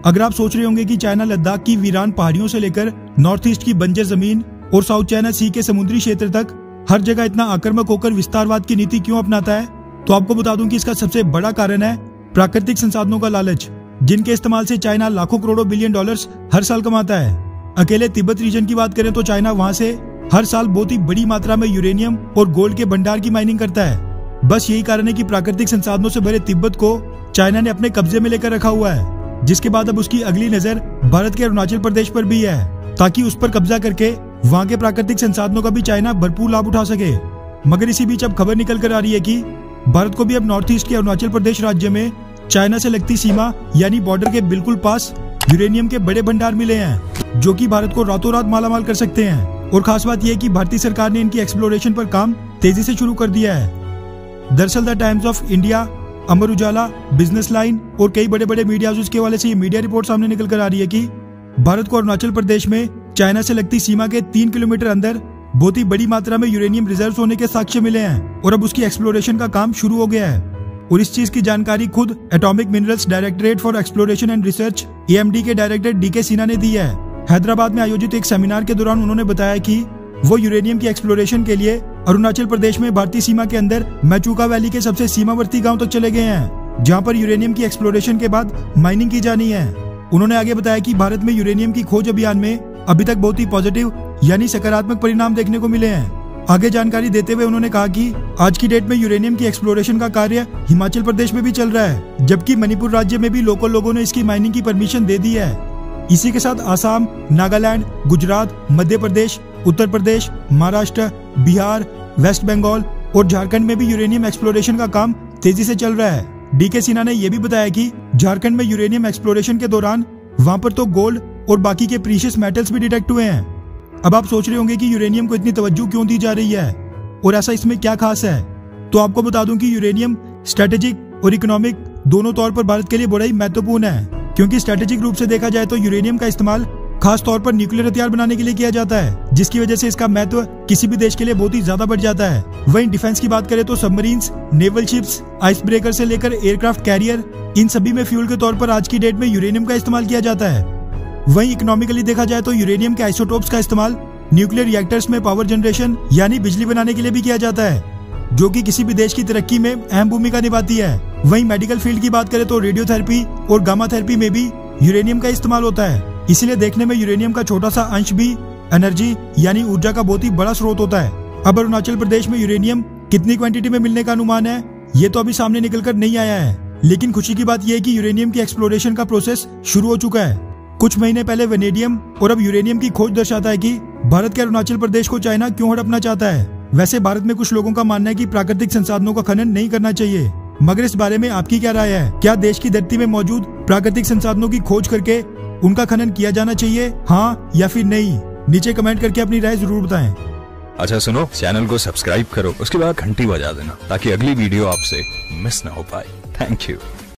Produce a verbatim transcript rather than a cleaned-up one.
अगर आप सोच रहे होंगे कि चाइना लद्दाख की वीरान पहाड़ियों से लेकर नॉर्थ ईस्ट की बंजर जमीन और साउथ चाइना सी के समुद्री क्षेत्र तक हर जगह इतना आक्रामक होकर विस्तारवाद की नीति क्यों अपनाता है, तो आपको बता दूं कि इसका सबसे बड़ा कारण है प्राकृतिक संसाधनों का लालच, जिनके इस्तेमाल से चाइना लाखों करोड़ों बिलियन डॉलर्स हर साल कमाता है। अकेले तिब्बत रीजन की बात करें तो चाइना वहां से हर साल बहुत ही बड़ी मात्रा में यूरेनियम और गोल्ड के भंडार की माइनिंग करता है। बस यही कारण है कि प्राकृतिक संसाधनों से भरे तिब्बत को चाइना ने अपने कब्जे में लेकर रखा हुआ है, जिसके बाद अब उसकी अगली नजर भारत के अरुणाचल प्रदेश पर भी है, ताकि उस पर कब्जा करके वहां के प्राकृतिक संसाधनों का भी चाइना भरपूर लाभ उठा सके। मगर इसी बीच अब खबर निकल कर आ रही है कि भारत को भी अब नॉर्थ ईस्ट के अरुणाचल प्रदेश राज्य में चाइना से लगती सीमा यानी बॉर्डर के बिल्कुल पास यूरेनियम के बड़े भंडार मिले हैं, जो कि भारत को रातों रात मालामाल कर सकते हैं। और खास बात यह है कि भारतीय सरकार ने इनकी एक्सप्लोरेशन पर काम तेजी से शुरू कर दिया है। दरअसल the Times of India, Amar Ujala, business line और कई बड़े बड़े मीडिया हाउसेस के हवाले से ये मीडिया रिपोर्ट सामने निकल कर आ रही है कि भारत को अरुणाचल प्रदेश में चाइना से लगती सीमा के तीन किलोमीटर अंदर बहुत ही बड़ी मात्रा में यूरेनियम रिजर्व होने के साक्ष्य मिले हैं और अब उसकी एक्सप्लोरेशन का काम शुरू हो गया है। और इस चीज की जानकारी खुद atomic minerals directorate for exploration and research A M D के डायरेक्टर डी के सिन्हा ने दी है। हैदराबाद में आयोजित एक सेमिनार के दौरान उन्होंने बताया कि वो यूरेनियम की एक्सप्लोरेशन के लिए अरुणाचल प्रदेश में भारतीय सीमा के अंदर मैचुका वैली के सबसे सीमावर्ती गांव तक चले गए हैं, जहां पर यूरेनियम की एक्सप्लोरेशन के बाद माइनिंग की जानी है। उन्होंने आगे बताया कि भारत में यूरेनियम की खोज अभियान में अभी तक बहुत ही पॉजिटिव यानी सकारात्मक परिणाम देखने को मिले हैं। आगे जानकारी देते हुए उन्होंने कहा कि आज की डेट में यूरेनियम की एक्सप्लोरेशन का कार्य हिमाचल प्रदेश में भी चल रहा है, जबकि मणिपुर राज्य में भी लोकल लोगों ने इसकी माइनिंग की परमिशन दे दी है। इसी के साथ आसाम, नागालैंड, गुजरात, मध्य प्रदेश, उत्तर प्रदेश, महाराष्ट्र, बिहार, वेस्ट बंगाल और झारखंड में भी यूरेनियम एक्सप्लोरेशन का काम तेजी से चल रहा है। डी के सिन्हा ने यह भी बताया कि झारखंड में यूरेनियम एक्सप्लोरेशन के दौरान वहां पर तो गोल्ड और बाकी के प्रीशियस मेटल्स भी डिटेक्ट हुए हैं। अब आप सोच रहे होंगे कि यूरेनियम को इतनी तवज्जो क्यों दी जा रही है और ऐसा इसमें क्या खास है, तो आपको बता दूं कि यूरेनियम स्ट्रेटेजिक और इकोनॉमिक दोनों तौर पर भारत के लिए बड़ा ही महत्वपूर्ण है, क्योंकि स्ट्रेटेजिक रूप से देखा जाए तो यूरेनियम का इस्तेमाल खास तौर पर न्यूक्लियर हथियार बनाने के लिए किया जाता है, जिसकी वजह से इसका महत्व किसी भी देश के लिए बहुत ही ज्यादा बढ़ जाता है। वहीं डिफेंस की बात करें तो submarines, naval ships, ice breaker से लेकर एयरक्राफ्ट कैरियर, इन सभी में फ्यूल के तौर पर आज की डेट में यूरेनियम का इस्तेमाल किया जाता है। वहीं इकोनॉमिकली देखा जाए तो यूरेनियम के आइसोटोप्स का इस्तेमाल न्यूक्लियर रिएक्टर्स में पावर जनरेशन यानी बिजली बनाने के लिए भी किया जाता है, जो कि किसी भी देश की तरक्की में अहम भूमिका निभाती है। वहीं मेडिकल फील्ड की बात करें तो रेडियोथेरेपी और गामा थेरेपी में भी यूरेनियम का इस्तेमाल होता है, इसलिए देखने में यूरेनियम का छोटा सा अंश भी एनर्जी यानी ऊर्जा का बहुत ही बड़ा स्रोत होता है। अब अरुणाचल प्रदेश में यूरेनियम कितनी क्वांटिटी में मिलने का अनुमान है, ये तो अभी सामने निकल कर नहीं आया है, लेकिन खुशी की बात यह है कि यूरेनियम की एक्सप्लोरेशन का प्रोसेस शुरू हो चुका है। कुछ महीने पहले वेनेडियम और अब यूरेनियम की खोज दर्शाता है कि भारत के अरुणाचल प्रदेश को चाइना क्यों हड़पना चाहता है। वैसे भारत में कुछ लोगों का मानना है कि प्राकृतिक संसाधनों का खनन नहीं करना चाहिए, मगर इस बारे में आपकी क्या राय है? क्या देश की धरती में मौजूद प्राकृतिक संसाधनों की खोज करके उनका खनन किया जाना चाहिए, हाँ या फिर नहीं? नीचे कमेंट करके अपनी राय जरूर बताएं। अच्छा सुनो, चैनल को सब्सक्राइब करो, उसके बाद घंटी बजा देना ताकि अगली वीडियो आपसे मिस ना हो पाए। Thank you.